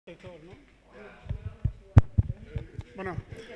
¿no? Bueno.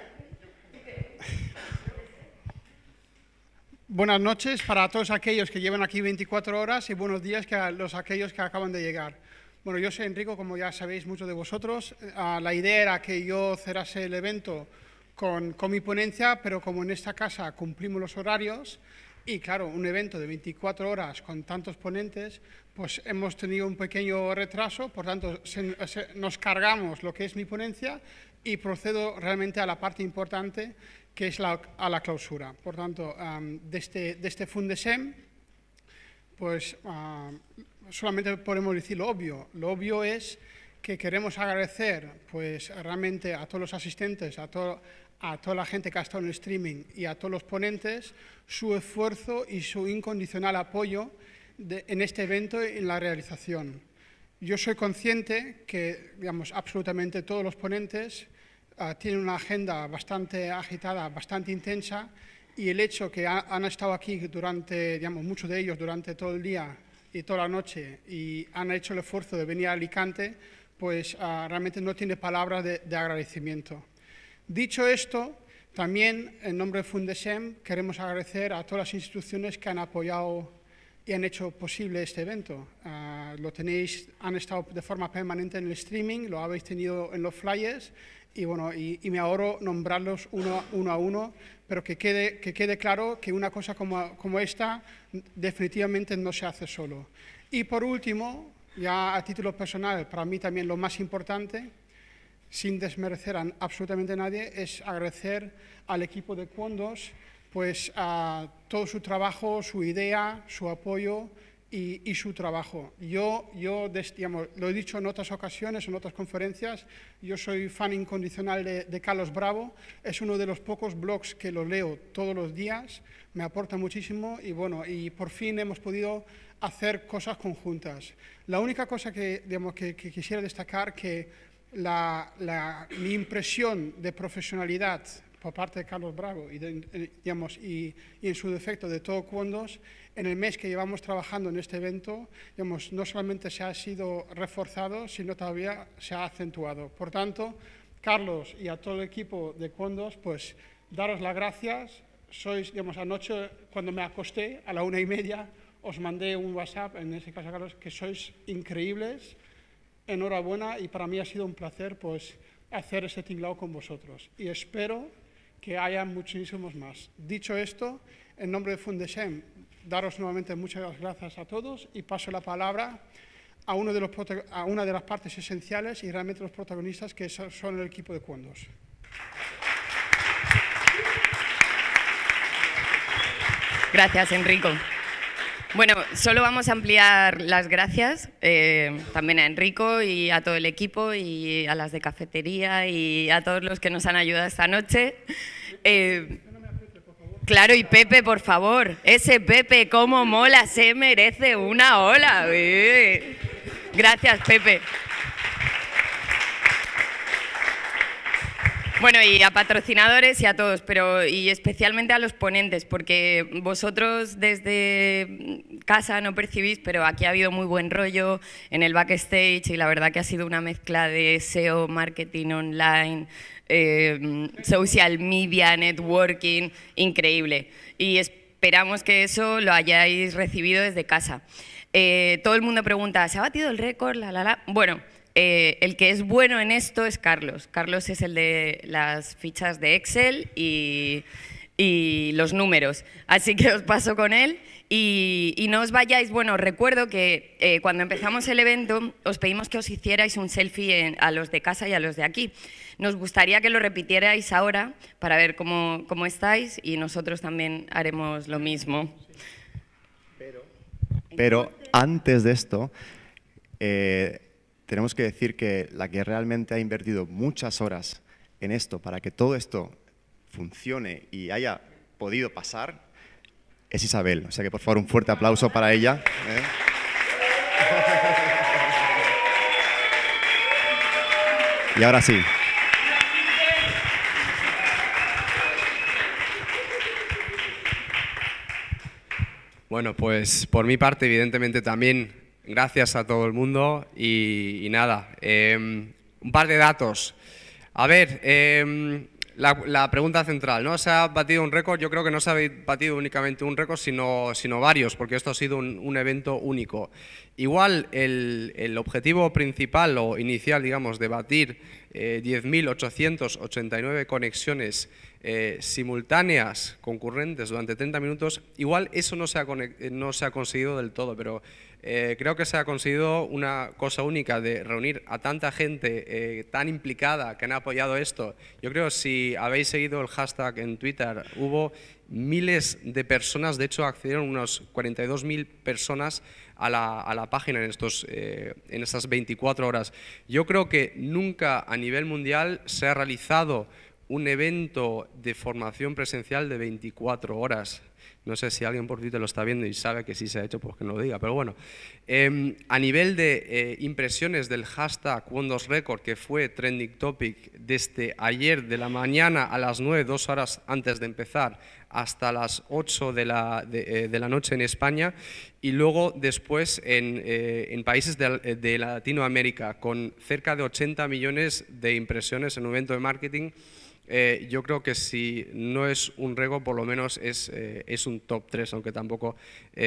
Buenas noches para todos aquellos que llevan aquí 24 horas y buenos días a aquellos que acaban de llegar. Bueno, yo soy Enrico, como ya sabéis muchos de vosotros. La idea era que yo cerrase el evento con mi ponencia, pero como en esta casa cumplimos los horarios y, claro, un evento de 24 horas con tantos ponentes, pues hemos tenido un pequeño retraso, por tanto, nos cargamos lo que es mi ponencia y procedo realmente a la parte importante, que es a la clausura. Por tanto, de este Fundesem, pues solamente podemos decir lo obvio. Lo obvio es que queremos agradecer pues, realmente a todos los asistentes, a toda la gente que ha estado en el streaming y a todos los ponentes, su esfuerzo y su incondicional apoyo en este evento y en la realización. Yo soy consciente que, digamos, absolutamente todos los ponentes tienen una agenda bastante agitada, bastante intensa, y el hecho que han estado aquí durante, digamos, muchos de ellos durante todo el día y toda la noche y han hecho el esfuerzo de venir a Alicante, pues realmente no tiene palabras de agradecimiento. Dicho esto, también en nombre de Fundesem queremos agradecer a todas las instituciones que han apoyado y han hecho posible este evento. Han estado de forma permanente en el streaming, lo habéis tenido en los flyers, y bueno, y me ahorro nombrarlos uno a uno, pero que quede claro que una cosa como esta definitivamente no se hace solo. Y por último, ya a título personal, para mí también lo más importante, sin desmerecer a absolutamente nadie, es agradecer al equipo de Quondos pues a todo su trabajo, su idea, su apoyo y su trabajo. Yo digamos, lo he dicho en otras ocasiones, en otras conferencias, yo soy fan incondicional de Carlos Bravo, es uno de los pocos blogs que lo leo todos los días, me aporta muchísimo y bueno, y por fin hemos podido hacer cosas conjuntas. La única cosa que quisiera destacar que mi impresión de profesionalidad por parte de Carlos Bravo y en su defecto de todo Quondos, en el mes que llevamos trabajando en este evento, digamos, no solamente se ha sido reforzado, sino todavía se ha acentuado. Por tanto, Carlos y a todo el equipo de Quondos, pues daros las gracias. Sois, digamos, anoche cuando me acosté a la 1:30 os mandé un WhatsApp, en ese caso, Carlos, que sois increíbles. Enhorabuena y para mí ha sido un placer pues hacer ese tinglao con vosotros y espero que haya muchísimos más. Dicho esto, en nombre de Fundesem, daros nuevamente muchas gracias a todos y paso la palabra a una de las partes esenciales y realmente los protagonistas que son el equipo de Quondos. Gracias, Enrico. Bueno, solo vamos a ampliar las gracias también a Enrico y a todo el equipo y a las de cafetería y a todos los que nos han ayudado esta noche. Claro, y Pepe, por favor. Ese Pepe, cómo mola, se merece una ola. Gracias, Pepe. Bueno, y a patrocinadores y a todos, y especialmente a los ponentes, porque vosotros desde casa no percibís, pero aquí ha habido muy buen rollo en el backstage y la verdad que ha sido una mezcla de SEO, marketing online, social media, networking, increíble. Y esperamos que eso lo hayáis recibido desde casa. Todo el mundo pregunta, ¿se ha batido el récord? Bueno. El que es bueno en esto es Carlos. Carlos es el de las fichas de Excel y los números. Así que os paso con él y no os vayáis. Bueno, recuerdo que cuando empezamos el evento os pedimos que os hicierais un selfie a los de casa y a los de aquí. Nos gustaría que lo repitierais ahora para ver cómo estáis y nosotros también haremos lo mismo. Pero antes de esto... tenemos que decir que la que realmente ha invertido muchas horas en esto para que todo esto funcione y haya podido pasar es Isabel. O sea que, por favor, un fuerte aplauso para ella. Y ahora sí. Bueno, pues por mi parte, evidentemente también gracias a todo el mundo y nada, un par de datos. A ver, la pregunta central, ¿no? ¿Se ha batido un récord? Yo creo que no se ha batido únicamente un récord, sino varios, porque esto ha sido un evento único. Igual el objetivo principal o inicial, digamos, de batir 10.889 conexiones simultáneas, concurrentes, durante 30 minutos, igual eso no se ha conseguido del todo, pero creo que se ha conseguido una cosa única de reunir a tanta gente tan implicada que han apoyado esto. Yo creo que si habéis seguido el hashtag en Twitter, hubo miles de personas, de hecho accedieron unos 42.000 personas a la página en estas 24 horas. Yo creo que nunca a nivel mundial se ha realizado un evento de formación presencial de 24 horas. No sé si alguien por Twitter lo está viendo y sabe que sí se ha hecho, pues que no lo diga, pero bueno. A nivel de impresiones del hashtag Wondos Record, que fue trending topic desde ayer de la mañana a las 9, 2 horas antes de empezar, hasta las 8 de la noche en España, y luego después en países de Latinoamérica, con cerca de 80 millones de impresiones en un evento de marketing. Yo creo que si no es un récord, por lo menos es un top 3, aunque tampoco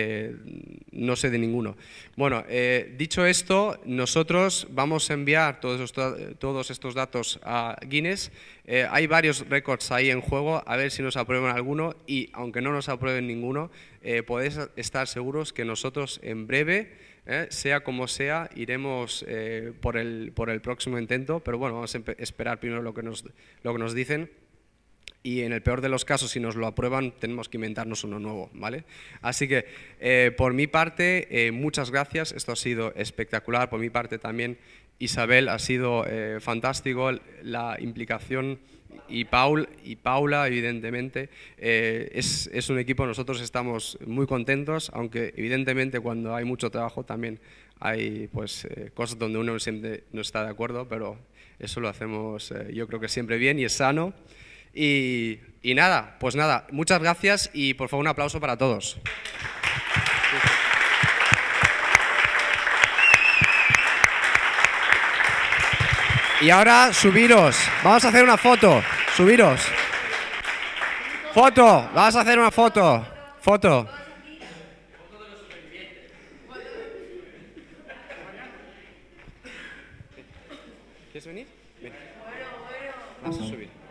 no sé de ninguno. Bueno, dicho esto, nosotros vamos a enviar todos estos datos a Guinness. Hay varios récords ahí en juego, a ver si nos aprueban alguno, y aunque no nos aprueben ninguno, podéis estar seguros que nosotros en breve, sea como sea, iremos por el próximo intento, pero bueno, vamos a esperar primero lo que nos dicen, y en el peor de los casos, si nos lo aprueban, tenemos que inventarnos uno nuevo, ¿vale? Así que, por mi parte, muchas gracias, esto ha sido espectacular. Por mi parte también, Isabel, ha sido fantástico la implicación, y Paula, evidentemente. Es un equipo, nosotros estamos muy contentos, aunque evidentemente cuando hay mucho trabajo también hay cosas donde uno siempre no está de acuerdo, pero eso lo hacemos yo creo que siempre bien y es sano. Y nada, pues nada, muchas gracias y por favor un aplauso para todos. Y ahora subiros, vamos a hacer una foto, subiros. Foto, vamos a hacer una foto, foto. ¿Quieres venir? Ven. Vamos a subir.